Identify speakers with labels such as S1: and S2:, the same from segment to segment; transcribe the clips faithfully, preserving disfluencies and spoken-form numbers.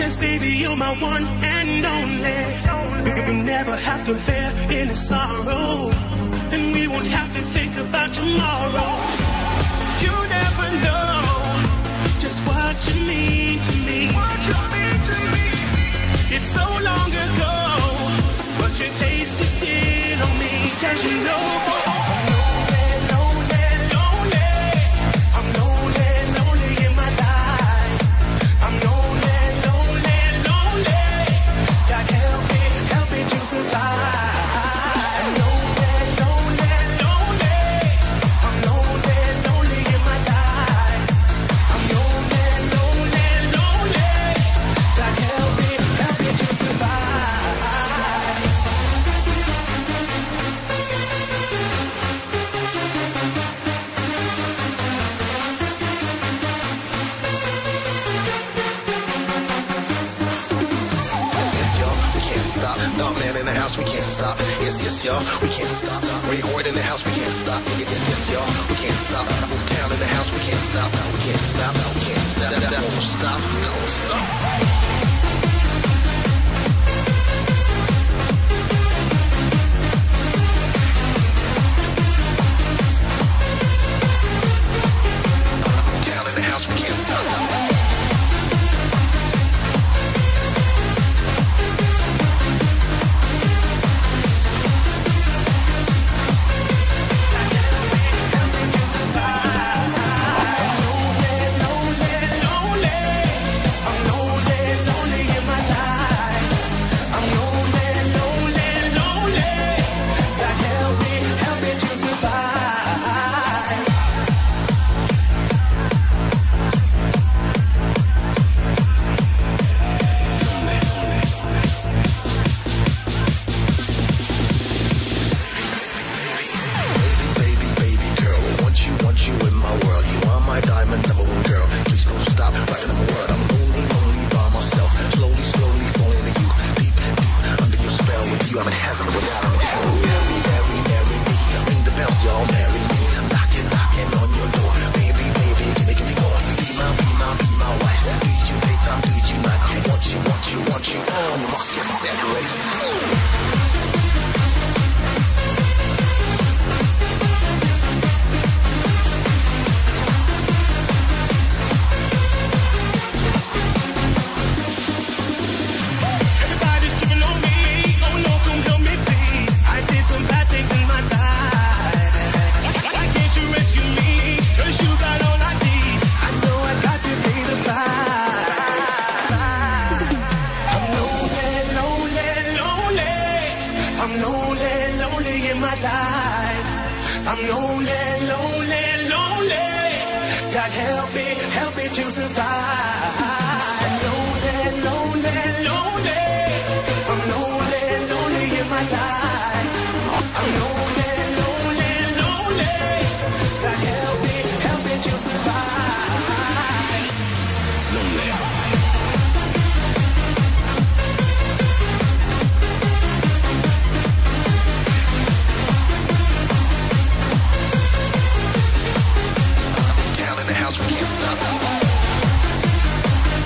S1: promise, baby, you're my one and only. We'll never have to bear any sorrow, and we won't have to think about tomorrow. You never know just what you mean to me. What you mean to me. It's so long ago, but your taste is still on me. 'Cause you know I'm lonely, lonely, lonely. I'm lonely, lonely in my life. I'm lonely, lonely, lonely. God help me, help me to survive. I'm lonely, lonely, lonely. I'm lonely, lonely in my life. I'm lonely, lonely, lonely. God help me, help me to survive.
S2: Stop. Dog man in the house, we can't stop. Yes, yes, y'all, we can't stop. Record in the house, we can't stop. Yes, yes, y'all, we can't stop. Town in the house, we can't stop. We can't stop. We can't stop. That won't stop. That won't stop. Town in the house, we can't stop.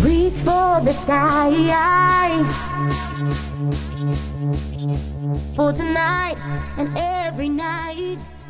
S3: Reach for the sky for tonight and every night.